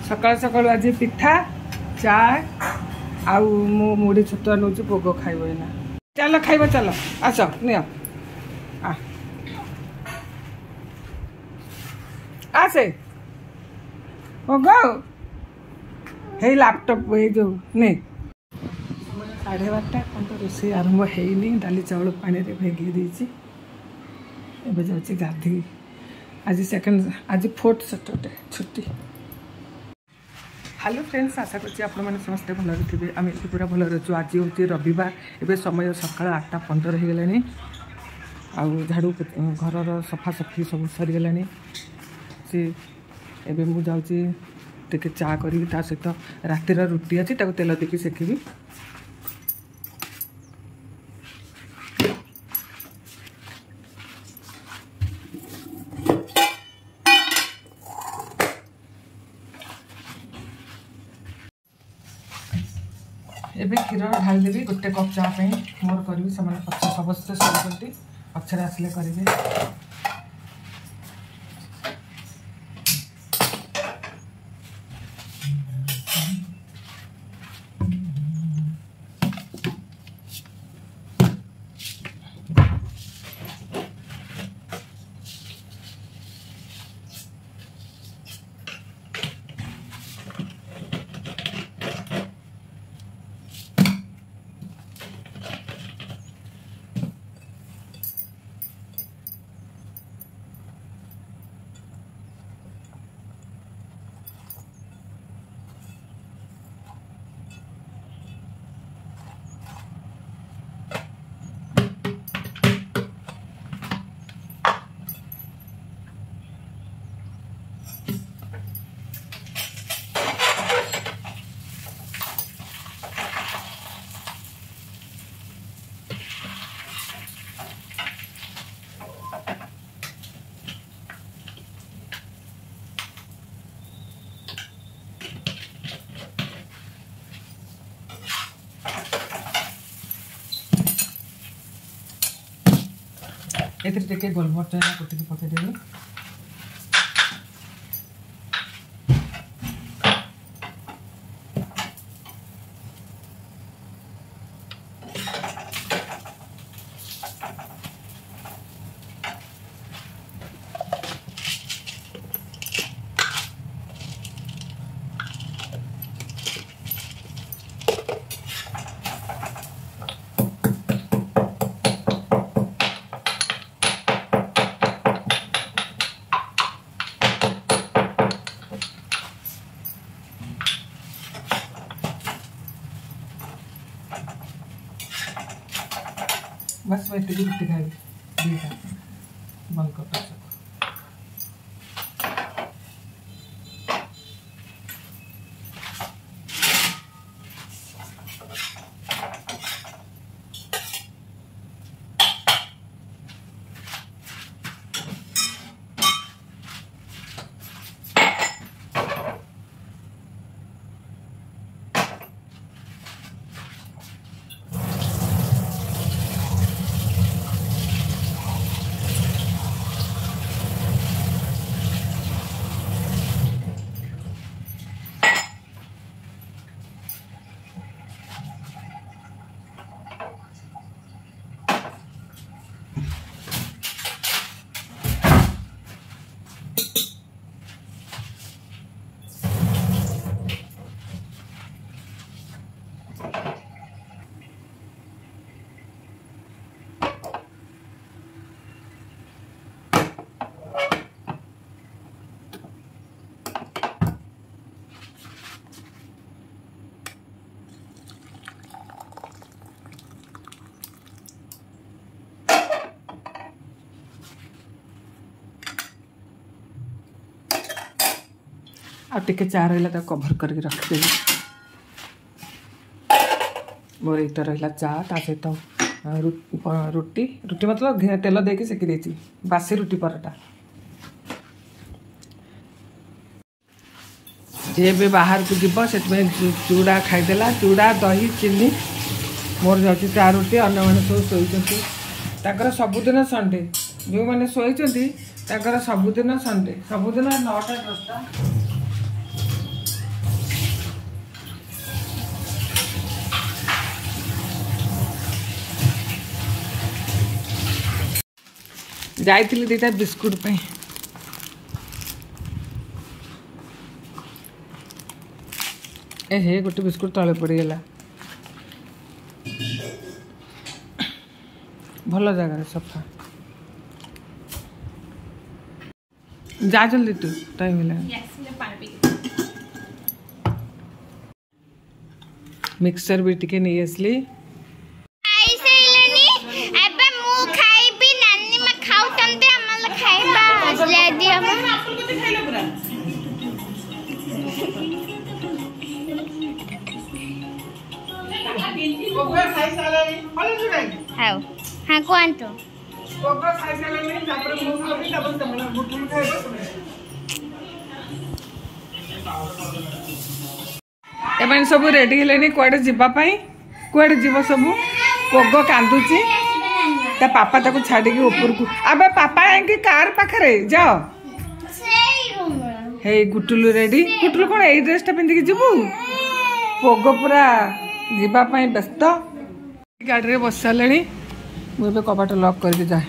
सकाल सकाल आज पिठा चाय आउ मु मुढ़ी छतुआ नौ भोग खाइब ना चल खाइब चल आस नि आसे भोग हे लैपटॉप ये जो नहीं 12:30 कौन तो रोसे आरंभ होनी डाली चाउल पानी भेगी देती एवं जाऊँगी गाधी आज सेकेंड आज 4th सैटरडे छुट्टी। हेलो फ्रेंड्स आशा करছি आपने समस्ते भलरे थे आम ये पूरा भल अच्छु आज हूँ रविवार एवं समय सका 8:15 हो गलानी झाड़ू घर सफासफी सब सरीगला सी एवं मुझे जाऊँगी चा करी सहित रातिर रुटी अच्छी तेल देकी सेकिबी एबे क्षीर ढाल देवी गोटे कप चाह मोर करी से समस्ते शोती पचर आसिले करेंगे। ये गोलमरच कुटिकी पकईदेवी बस मैं इतनी रुटी खाई बंद कर आटे चा रहा कभर करके रखिदेवी मोर एक रहा चा सहित रुटी रुटी मतलब तेल देके सेकी देती बासी रुटी पराटा जे भी बाहर को जीव से चूड़ा खाईदेला चूड़ा दही चीनी मोर जाऊँगी चा रुटी अन्य मैंने सब शोचर सबुदिन संडे जो मैंने शोचर सबुदिन संडे सबुदिन 9टा 10टा जाइथिली दीटा बिस्कुट पे हे गोटे बिस्कुट तले पड़गला भल जगह सफा जा जल्दी तू टाइम मिक्सचर भी टिके नहीं आसली हाँ कौन एम सब रेडी हेले कुआडे जीवाई कुआडे जीव सब पोग कांदुची ता पापा ताको छाड़ी के ऊपर को अबे पापा आएंगे कार पाखरे जाओ हे गुटुलु रेडी गुटुलु कौन ए ड्रेस टा पिंधि के जीवु पोग पूरा जीवाई व्यस्त गाड़ी रे बस सारे मुझे कबाट लॉक करके जाए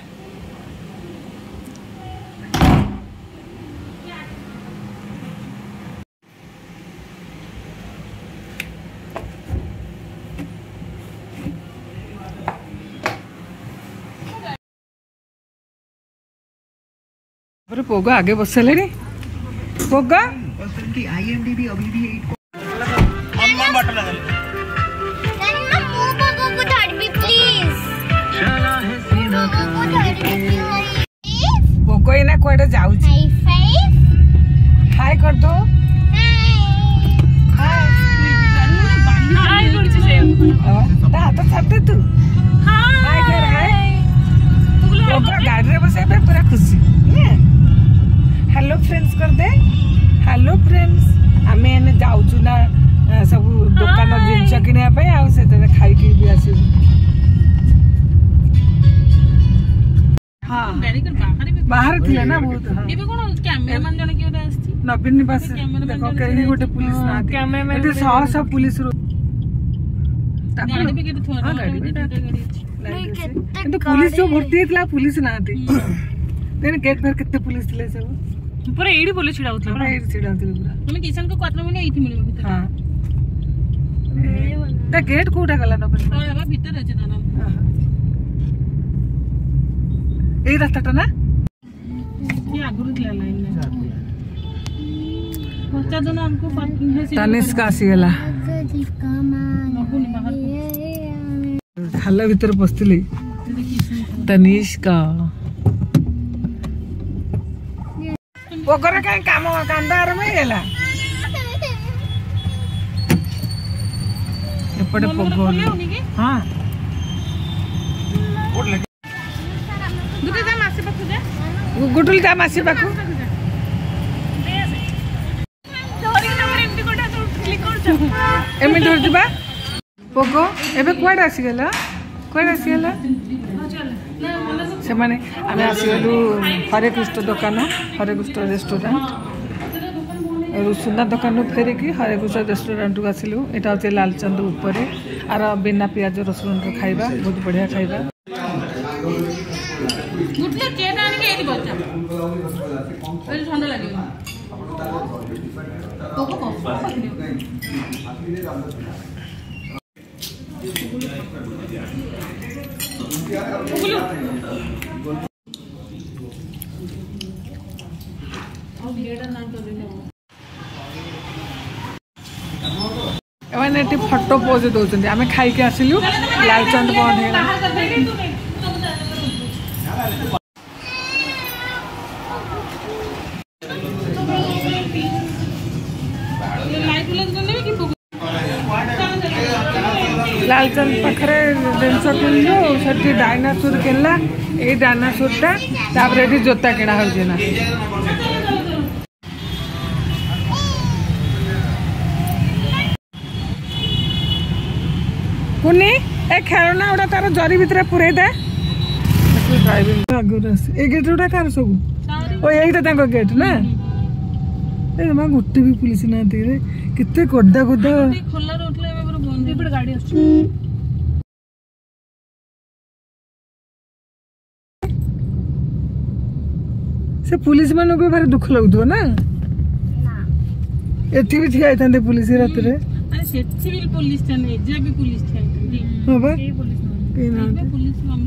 पोगा आगे बस सारे पोगा IMDb अभी भी 8 पोगो एना कोडे जाउची हाय कर दो हाय करछ से ता हाथ छाटे तू हाय कर हाय पोगो गाड़ी रे बसे पे पूरा खुशी हेलो फ्रेंड्स कर दे हेलो फ्रेंड्स आमे एने जाउचु ना सब दुकान जिनस किनिया पे आ से खाई के भी आसी हाँ बाहर थिले ना बहुत एबे कोन कैमरामैन जने कि ओटा आस्ती नवीन निवास देखो कहीं गोटे पुलिस ना कैमरामैन एते सह पुलिस रो गाड़ी पे केते थोड़ा गाड़ी किंतु पुलिस जो भर्ती हेतला पुलिस ना आती देन गेट पर कितने पुलिस थिले सब पूरा एडी पुलिस छिड़ा होतला पूरा एडी छिड़ा होतला पूरा तुम किशन को क्वार्टर में एथि मिलबो भीतर हां ता गेट कोटा गला न पर हां भीतर আছে दाना ए रास्ता ना ये आगुरु दिला लाइन में बच्चा दोनों हमको पार्किंग है तनिष का आसीगला हल्ला भीतर पस्तिले तनिष का पोकर का काम कांदार में गेला एपटे पोगो हां गुटे जा मासे पाखु जा गुटुल जा मासी पाखु एमे धर दिबा पोगो एबे कुआडे आसी गेला से माने आमे आसी गेलु हरे कृष्ण दुकान हरे कृष्ण रेस्टोरेंट सुना दुकान फेर की हरे कृष्ण रेस्टोरेंट को आसिलु एटा होते लालचंद ऊपर आर बिना प्याज रसुन के खाइबा बहुत बढ़िया खाइबा गुटले चेट आने के एदी बच्चा पहले ठंडा लागेगा पोको एमाने फटो पोज दौरान आम खाई के आसिलु लालचंद बंद है लालचंद पाखे जिनस किणु से डायनासोर किणला ये डायनासोरटा ये जोता किणा होना कुनी ए खेलना गुड़ा तार जरी भितर पुरे दे ए गेट गुड़ा कार सब ओ यही गेट ना गोटे भी पुलिस ना केते गड्डा गड्डा खोला रोटले बंदी पर गाड़ी आछी से पुलिस मानक भी भारी दुख लगुव ना एठी भी ठिया होता पुलिस रात रे अरे सेठी भी पुलिस था नहीं जे भी पुलिस था हां बा पुलिस